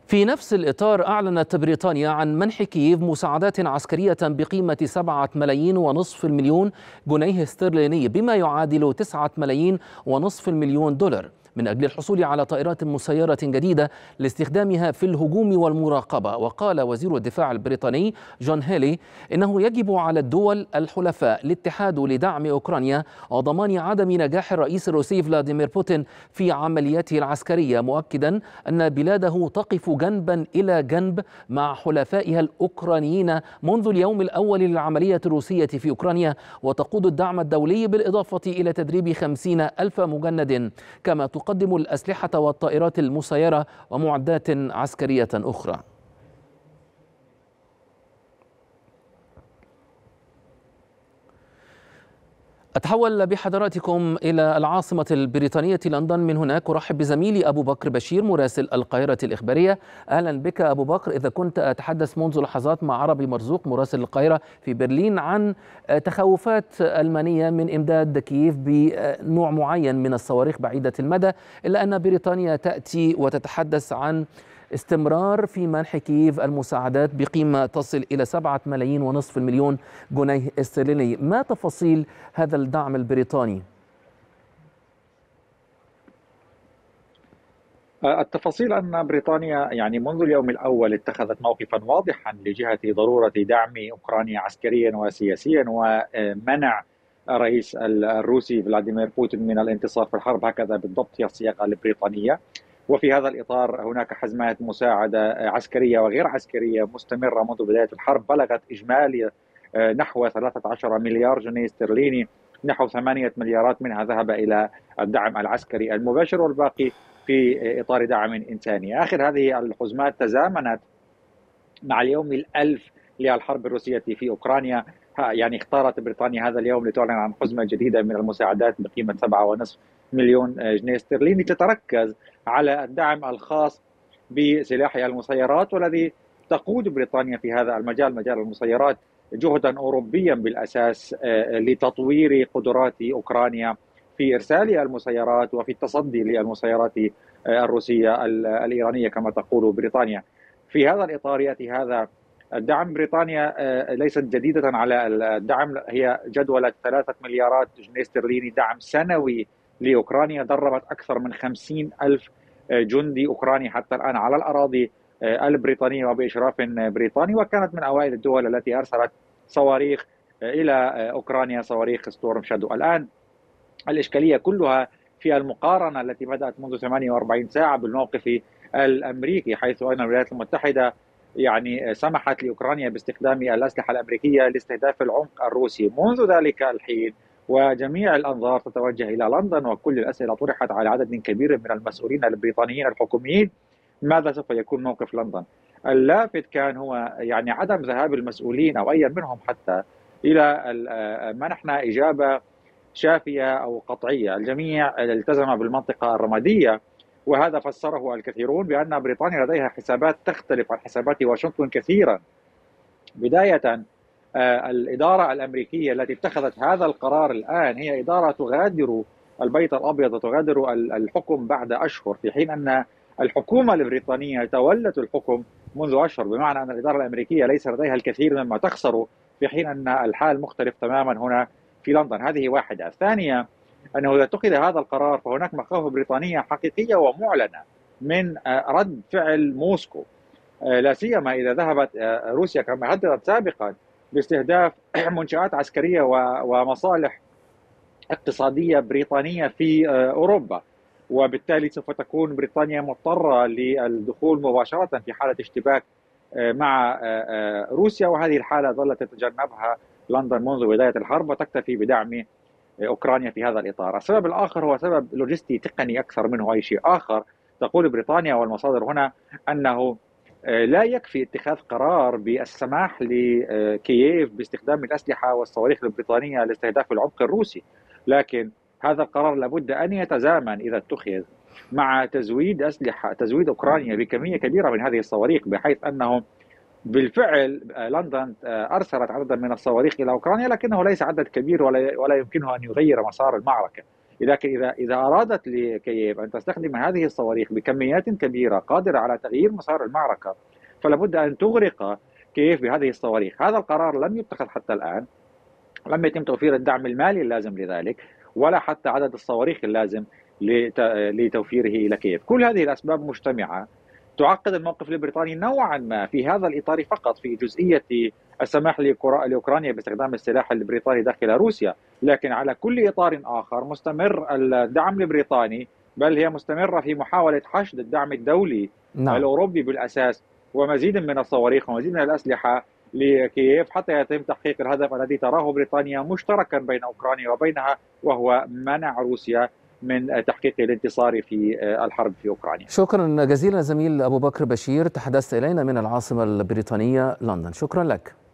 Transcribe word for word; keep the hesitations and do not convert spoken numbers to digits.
في نفس الإطار أعلنت بريطانيا عن منح كييف مساعدات عسكرية بقيمة سبعة ملايين ونصف المليون جنيه استرليني بما يعادل تسعة ملايين ونصف المليون دولار من أجل الحصول على طائرات مسيرة جديدة لاستخدامها في الهجوم والمراقبة. وقال وزير الدفاع البريطاني جون هيلي إنه يجب على الدول الحلفاء الاتحاد لدعم أوكرانيا وضمان عدم نجاح الرئيس الروسي فلاديمير بوتين في عملياته العسكرية، مؤكدا أن بلاده تقف جنبا إلى جنب مع حلفائها الأوكرانيين منذ اليوم الأول للعملية الروسية في أوكرانيا، وتقود الدعم الدولي بالإضافة إلى تدريب خمسين ألف مجند، كما تقدم الأسلحة والطائرات المسيرة ومعدات عسكرية أخرى. أتحول بحضراتكم إلى العاصمة البريطانية لندن، من هناك أرحب بزميلي أبو بكر بشير مراسل القاهرة الإخبارية. أهلا بك أبو بكر. إذا كنت أتحدث منذ لحظات مع عربي مرزوق مراسل القاهرة في برلين عن تخوفات ألمانية من إمداد كييف بنوع معين من الصواريخ بعيدة المدى، إلا أن بريطانيا تأتي وتتحدث عن استمرار في منح كييف المساعدات بقيمة تصل إلى سبعة ملايين ونصف المليون جنيه استرليني. ما تفاصيل هذا الدعم البريطاني؟ التفاصيل أن بريطانيا يعني منذ اليوم الأول اتخذت موقفا واضحا لجهة ضرورة دعم أوكرانيا عسكريا وسياسيا ومنع الرئيس الروسي فلاديمير بوتين من الانتصار في الحرب، هكذا بالضبط هي الصياغة البريطانية. وفي هذا الإطار هناك حزمات مساعدة عسكرية وغير عسكرية مستمرة منذ بداية الحرب، بلغت إجمالي نحو ثلاثة عشر مليار جنيه استرليني، نحو ثمانية مليارات منها ذهب إلى الدعم العسكري المباشر والباقي في إطار دعم إنساني. آخر هذه الحزمات تزامنت مع اليوم الألف للحرب الروسية في أوكرانيا، يعني اختارت بريطانيا هذا اليوم لتعلن عن حزمة جديدة من المساعدات بقيمة سبعة ونصف مليون جنيه استرليني تتركز على الدعم الخاص بسلاحها المسيرات، والذي تقود بريطانيا في هذا المجال مجال المسيرات جهدا أوروبيا بالأساس لتطوير قدرات أوكرانيا في إرسال المسيرات وفي التصدي للمسيرات الروسية الإيرانية كما تقول بريطانيا. في هذا الإطار يأتي هذا الدعم. بريطانيا ليست جديدة على الدعم، هي جدولة ثلاثة مليارات جنيه استرليني دعم سنوي لأوكرانيا، دربت أكثر من خمسين ألف جندي أوكراني حتى الآن على الأراضي البريطانية وبإشراف بريطاني، وكانت من أوائل الدول التي أرسلت صواريخ إلى أوكرانيا، صواريخ ستورم شادو. الآن الإشكالية كلها في المقارنة التي بدأت منذ ثمانية وأربعين ساعة بالموقف الأمريكي، حيث أن الولايات المتحدة يعني سمحت لأوكرانيا باستخدام الأسلحة الأمريكية لاستهداف العمق الروسي منذ ذلك الحين، وجميع الأنظار تتوجه إلى لندن وكل الأسئلة طرحت على عدد كبير من المسؤولين البريطانيين الحكوميين ماذا سوف يكون موقف لندن. اللافت كان هو يعني عدم ذهاب المسؤولين أو أي منهم حتى إلى منحنا إجابة شافية أو قطعية. الجميع التزم بالمنطقة الرمادية، وهذا فسره الكثيرون بأن بريطانيا لديها حسابات تختلف عن حسابات واشنطن كثيرا. بداية الإدارة الأمريكية التي اتخذت هذا القرار الآن هي إدارة تغادر البيت الأبيض وتغادر الحكم بعد أشهر، في حين أن الحكومة البريطانية تولت الحكم منذ أشهر، بمعنى أن الإدارة الأمريكية ليس لديها الكثير مما تخسر، في حين أن الحال مختلف تماما هنا في لندن. هذه واحدة. الثانية أنه إذا اتخذ هذا القرار فهناك مخاوف بريطانية حقيقية ومعلنة من رد فعل موسكو، لا سيما إذا ذهبت روسيا كما هددت سابقا باستهداف منشآت عسكرية ومصالح اقتصادية بريطانية في أوروبا، وبالتالي سوف تكون بريطانيا مضطرة للدخول مباشرة في حالة اشتباك مع روسيا، وهذه الحالة ظلت تتجنبها لندن منذ بداية الحرب وتكتفي بدعم أوكرانيا في هذا الإطار. السبب الآخر هو سبب لوجستي تقني أكثر منه أي شيء آخر. تقول بريطانيا والمصادر هنا أنه لا يكفي اتخاذ قرار بالسماح لكييف باستخدام الأسلحة والصواريخ البريطانية لاستهداف العمق الروسي، لكن هذا القرار لابد أن يتزامن إذا اتخذ مع تزويد أسلحة تزويد أوكرانيا بكمية كبيرة من هذه الصواريخ، بحيث أنه بالفعل لندن أرسلت عددا من الصواريخ إلى أوكرانيا، لكنه ليس عدد كبير ولا ولا يمكنه أن يغير مسار المعركة. لكن إذا إذا أرادت لكييف أن تستخدم هذه الصواريخ بكميات كبيرة قادرة على تغيير مسار المعركة، فلا بد أن تغرق كييف بهذه الصواريخ. هذا القرار لم يتخذ حتى الآن، لم يتم توفير الدعم المالي اللازم لذلك، ولا حتى عدد الصواريخ اللازم لتوفيره إلى كييف. كل هذه الأسباب مجتمعة تعقد الموقف البريطاني نوعا ما في هذا الإطار فقط، في جزئية السماح لأوكرانيا باستخدام السلاح البريطاني داخل روسيا، لكن على كل إطار آخر مستمر الدعم البريطاني، بل هي مستمرة في محاولة حشد الدعم الدولي نعم. الأوروبي بالأساس، ومزيد من الصواريخ ومزيد من الأسلحة لكييف حتى يتم تحقيق الهدف الذي تراه بريطانيا مشتركا بين أوكرانيا وبينها، وهو منع روسيا من تحقيق الانتصار في الحرب في أوكرانيا. شكرا جزيلا زميل أبو بكر بشير، تحدثت إلينا من العاصمة البريطانية لندن. شكرا لك.